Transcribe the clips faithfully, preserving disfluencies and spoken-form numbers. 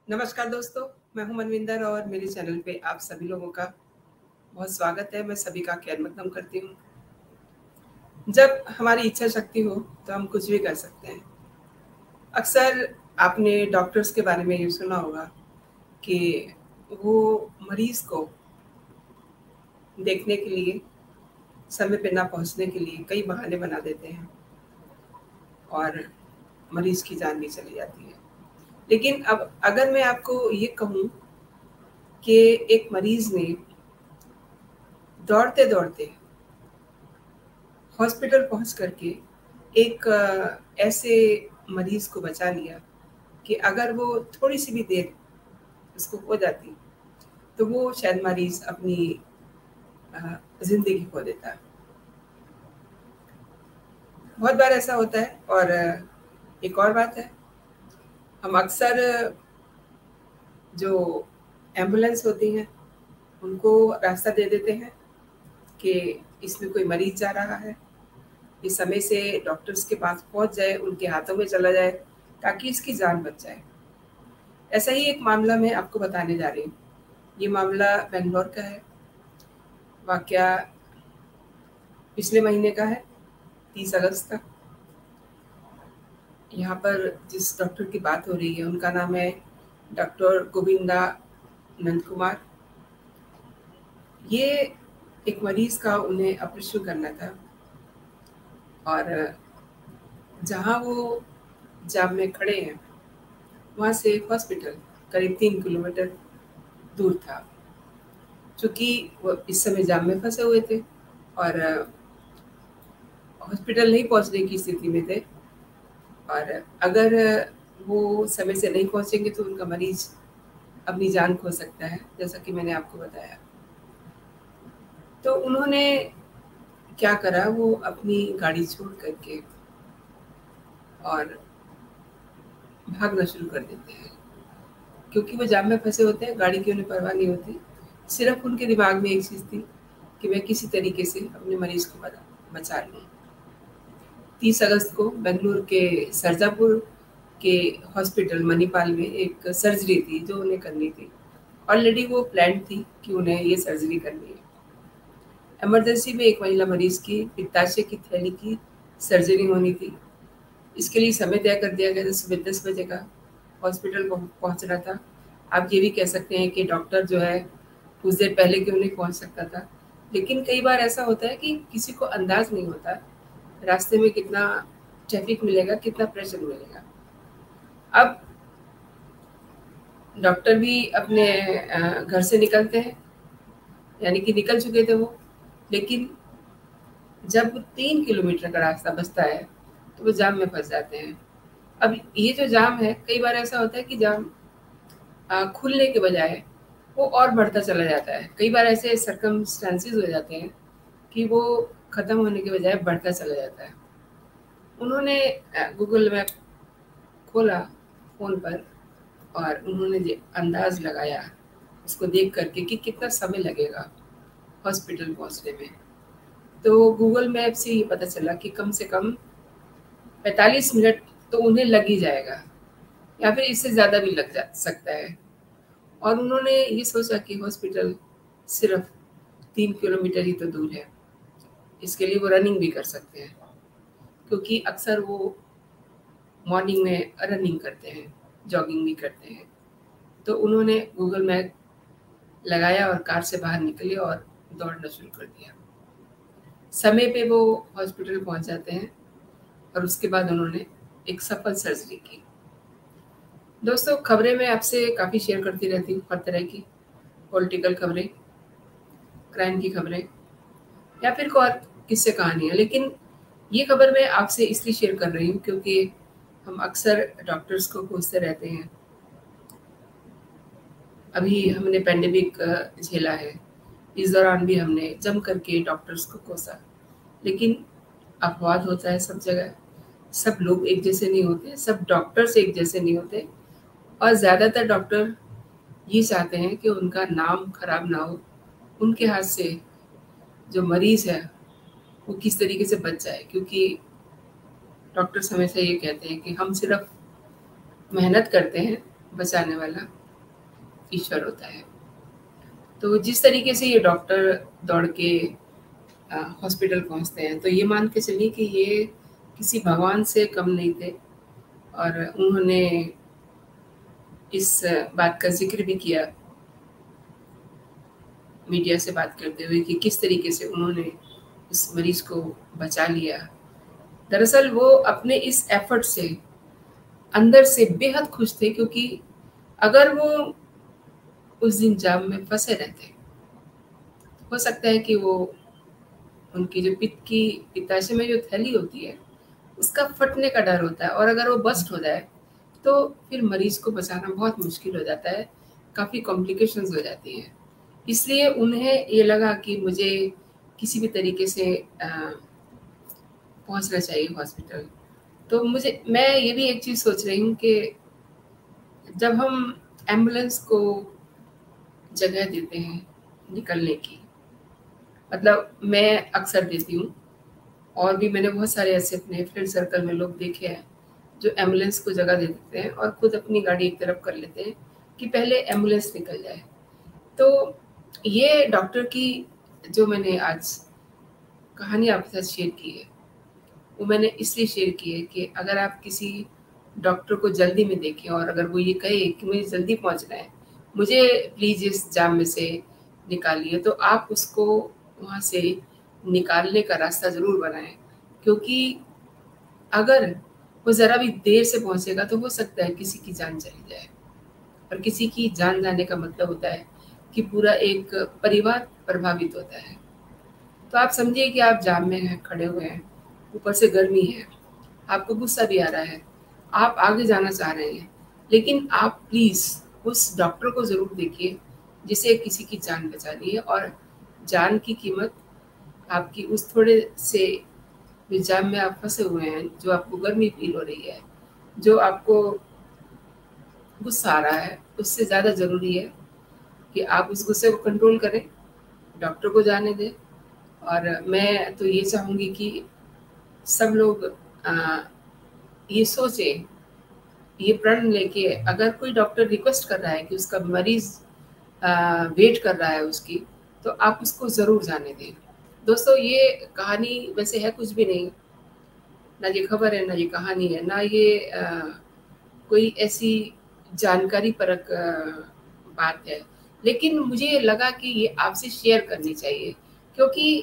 नमस्कार दोस्तों, मैं हूं मनविंदर और मेरे चैनल पे आप सभी लोगों का बहुत स्वागत है। मैं सभी का खैर मकदम करती हूँ। जब हमारी इच्छा शक्ति हो तो हम कुछ भी कर सकते हैं। अक्सर आपने डॉक्टर्स के बारे में ये सुना होगा कि वो मरीज को देखने के लिए समय पे ना पहुंचने के लिए कई बहाने बना देते हैं और मरीज की जान भी चली जाती है। लेकिन अब अगर मैं आपको ये कहूँ कि एक मरीज ने दौड़ते दौड़ते हॉस्पिटल पहुंच करके एक अ, ऐसे मरीज को बचा लिया कि अगर वो थोड़ी सी भी देर उसको हो जाती तो वो शायद मरीज अपनी अ, जिंदगी खो देता। बहुत बार ऐसा होता है। और अ, एक और बात है, हम अक्सर जो एम्बुलेंस होती हैं उनको रास्ता दे देते हैं कि इसमें कोई मरीज जा रहा है, इस समय से डॉक्टर्स के पास पहुंच जाए, उनके हाथों में चला जाए ताकि इसकी जान बच जाए। ऐसा ही एक मामला मैं आपको बताने जा रही हूँ। ये मामला बेंगलोर का है। वाकया पिछले महीने का है, तीस अगस्त का। यहाँ पर जिस डॉक्टर की बात हो रही है उनका नाम है डॉक्टर गोविंदा नंद कुमार। ये एक मरीज का उन्हें ऑपरेशन करना था और जहाँ वो जाम में खड़े हैं वहाँ से हॉस्पिटल करीब तीन किलोमीटर दूर था। चूँकि वो इस समय जाम में फंसे हुए थे और हॉस्पिटल नहीं पहुँचने की स्थिति में थे, और अगर वो समय से नहीं पहुँचेंगे तो उनका मरीज अपनी जान खो सकता है, जैसा कि मैंने आपको बताया। तो उन्होंने क्या करा, वो अपनी गाड़ी छोड़ करके और भागना शुरू कर देते हैं। क्योंकि वो जाम में फंसे होते हैं, गाड़ी की उन्हें परवाह नहीं होती। सिर्फ उनके दिमाग में एक चीज़ थी कि मैं किसी तरीके से अपने मरीज को बचा लूँ। तीस अगस्त को बेंगलुरु के सरजापुर के हॉस्पिटल मणिपाल में एक सर्जरी थी जो उन्हें करनी थी। ऑलरेडी वो प्लान थी कि उन्हें ये सर्जरी करनी है। इमरजेंसी में एक महिला मरीज की पित्ताशय की थैली की सर्जरी होनी थी। इसके लिए समय तय कर दिया गया था, सुबह दस बजे का हॉस्पिटल पहुंचना था। आप ये भी कह सकते हैं कि डॉक्टर जो है कुछ देर पहले क्यों नहीं पहुंच सकता था। लेकिन कई बार ऐसा होता है कि किसी को अंदाज नहीं होता रास्ते में कितना ट्रैफिक मिलेगा, कितना प्रेशर मिलेगा। अब डॉक्टर भी अपने घर से निकलते हैं, यानी कि निकल चुके थे वो, लेकिन जब तीन किलोमीटर का रास्ता बचता है तो वो जाम में फंस जाते हैं। अब ये जो जाम है, कई बार ऐसा होता है कि जाम खुलने के बजाय वो और बढ़ता चला जाता है। कई बार ऐसे सर्कमस्टेंसेस हो जाते हैं कि वो ख़त्म होने के बजाय बढ़ता चला जाता है। उन्होंने गूगल मैप खोला फ़ोन पर और उन्होंने ये अंदाज़ लगाया उसको देख करके कि कितना समय लगेगा हॉस्पिटल पहुंचने में। तो गूगल मैप से ये पता चला कि कम से कम पैंतालीस मिनट तो उन्हें लग ही जाएगा, या फिर इससे ज़्यादा भी लग जा सकता है। और उन्होंने ये सोचा कि हॉस्पिटल सिर्फ तीन किलोमीटर ही तो दूर है, इसके लिए वो रनिंग भी कर सकते हैं, क्योंकि अक्सर वो मॉर्निंग में रनिंग करते हैं, जॉगिंग भी करते हैं। तो उन्होंने गूगल मैप लगाया और कार से बाहर निकले और दौड़ना शुरू कर दिया। समय पे वो हॉस्पिटल पहुंच जाते हैं और उसके बाद उन्होंने एक सफल सर्जरी की। दोस्तों, खबरें मैं आपसे काफ़ी शेयर करती रहती हूँ, हर तरह की पॉलिटिकल खबरें, क्राइम की खबरें, या फिर कोई और किस्से कहानियाँ। लेकिन ये खबर मैं आपसे इसलिए शेयर कर रही हूँ क्योंकि हम अक्सर डॉक्टर्स को कोसते रहते हैं। अभी हमने पेंडेमिक झेला है, इस दौरान भी हमने जम करके डॉक्टर्स को कोसा। लेकिन अपवाद होता है सब जगह, सब लोग एक जैसे नहीं होते, सब डॉक्टर्स एक जैसे नहीं होते। और ज़्यादातर डॉक्टर ये चाहते हैं कि उनका नाम खराब ना हो, उनके हाथ से जो मरीज़ है वो किस तरीके से बच जाए। क्योंकि डॉक्टर्स हमेशा ये कहते हैं कि हम सिर्फ मेहनत करते हैं, बचाने वाला ईश्वर होता है। तो जिस तरीके से ये डॉक्टर दौड़ के हॉस्पिटल पहुंचते हैं, तो ये मान के चलिए कि ये किसी भगवान से कम नहीं थे। और उन्होंने इस बात का जिक्र भी किया मीडिया से बात करते हुए कि किस तरीके से उन्होंने उस मरीज को बचा लिया। दरअसल वो अपने इस एफर्ट से अंदर से बेहद खुश थे, क्योंकि अगर वो उस दिन जाम में फंसे रहते, हो सकता है कि वो उनकी जो पित्त की पित्ताशय में जो थैली होती है उसका फटने का डर होता है, और अगर वो बस्ट हो जाए तो फिर मरीज को बचाना बहुत मुश्किल हो जाता है, काफ़ी कॉम्प्लिकेशंस हो जाती हैं। इसलिए उन्हें ये लगा कि मुझे किसी भी तरीके से पहुंचना चाहिए हॉस्पिटल। तो मुझे मैं ये भी एक चीज़ सोच रही हूँ कि जब हम एम्बुलेंस को जगह देते हैं निकलने की, मतलब मैं अक्सर देती हूँ, और भी मैंने बहुत सारे ऐसे अपने फ्रेंड सर्कल में लोग देखे हैं जो एम्बुलेंस को जगह दे देते हैं और खुद अपनी गाड़ी एक तरफ कर लेते हैं कि पहले एम्बुलेंस निकल जाए। तो ये डॉक्टर की जो मैंने आज कहानी आपके साथ शेयर की है, वो मैंने इसलिए शेयर की है कि अगर आप किसी डॉक्टर को जल्दी में देखें और अगर वो ये कहे कि मुझे जल्दी पहुंचना है, मुझे प्लीज़ इस जाम में से निकालिए, तो आप उसको वहाँ से निकालने का रास्ता ज़रूर बनाएं। क्योंकि अगर वो ज़रा भी देर से पहुँचेगा तो हो सकता है किसी की जान चली जाए, और किसी की जान जाने का मतलब होता है कि पूरा एक परिवार प्रभावित होता है। तो आप समझिए कि आप जाम में हैं, खड़े हुए हैं, ऊपर से गर्मी है, आपको गुस्सा भी आ रहा है, आप आगे जाना चाह रहे हैं, लेकिन आप प्लीज़ उस डॉक्टर को ज़रूर देखिए जिसे किसी की जान बचानी है। और जान की कीमत आपकी उस थोड़े से जो जाम में आप फंसे हुए हैं, जो आपको गर्मी फील हो रही है, जो आपको गुस्सा आ रहा है, उससे ज़्यादा ज़रूरी है कि आप उस गुस्से को कंट्रोल करें, डॉक्टर को जाने दें। और मैं तो ये चाहूँगी कि सब लोग आ, ये सोचें, ये प्रण लेके, अगर कोई डॉक्टर रिक्वेस्ट कर रहा है कि उसका मरीज आ, वेट कर रहा है उसकी, तो आप उसको ज़रूर जाने दें। दोस्तों, ये कहानी वैसे है कुछ भी नहीं, ना ये खबर है, ना ये कहानी है, ना ये आ, कोई ऐसी जानकारी परक बात है, लेकिन मुझे लगा कि ये आपसे शेयर करनी चाहिए, क्योंकि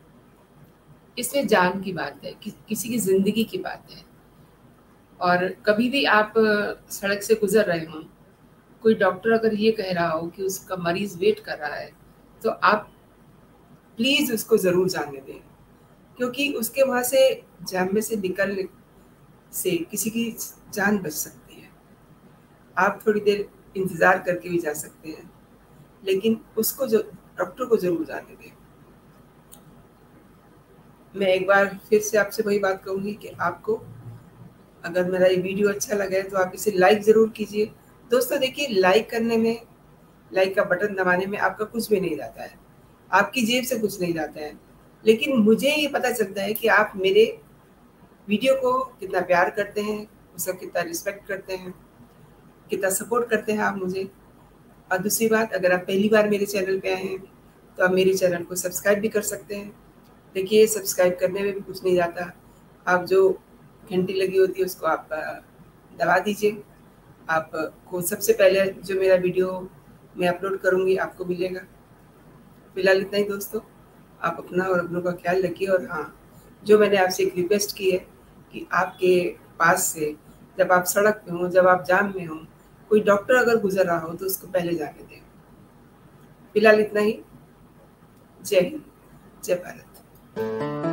इसमें जान की बात है, कि, किसी की ज़िंदगी की बात है। और कभी भी आप सड़क से गुजर रहे हों, कोई डॉक्टर अगर ये कह रहा हो कि उसका मरीज़ वेट कर रहा है, तो आप प्लीज़ उसको ज़रूर जाने दें, क्योंकि उसके वहाँ से जाम में से निकलने से किसी की जान बच सकती है। आप थोड़ी देर इंतज़ार करके भी जा सकते हैं, लेकिन उसको जो डॉक्टर को ज़रूर जाने दें। मैं एक बार फिर से आपसे वही बात कहूँगी कि आपको अगर मेरा ये वीडियो अच्छा लगा है तो आप इसे लाइक ज़रूर कीजिए। दोस्तों देखिए, लाइक करने में, लाइक का बटन दबाने में आपका कुछ भी नहीं जाता है, आपकी जेब से कुछ नहीं जाता है, लेकिन मुझे ये पता चलता है कि आप मेरे वीडियो को कितना प्यार करते हैं, उसका कितना रिस्पेक्ट करते हैं, कितना सपोर्ट करते हैं आप मुझे। और दूसरी बात, अगर आप पहली बार मेरे चैनल पे आए हैं तो आप मेरे चैनल को सब्सक्राइब भी कर सकते हैं। देखिए, सब्सक्राइब करने में भी कुछ नहीं जाता, आप जो घंटी लगी होती है उसको आप दबा दीजिए, आपको सबसे पहले जो मेरा वीडियो मैं अपलोड करूँगी आपको मिलेगा। फिलहाल इतना ही दोस्तों, आप अपना और अपनों का ख्याल रखिए। और हाँ, जो मैंने आपसे एक रिक्वेस्ट की है कि आपके पास से जब आप सड़क पे हों, जब आप जाम में हों, कोई डॉक्टर अगर गुजर रहा हो तो उसको पहले जाने दें। फिलहाल इतना ही। जय हिंद, जय भारत।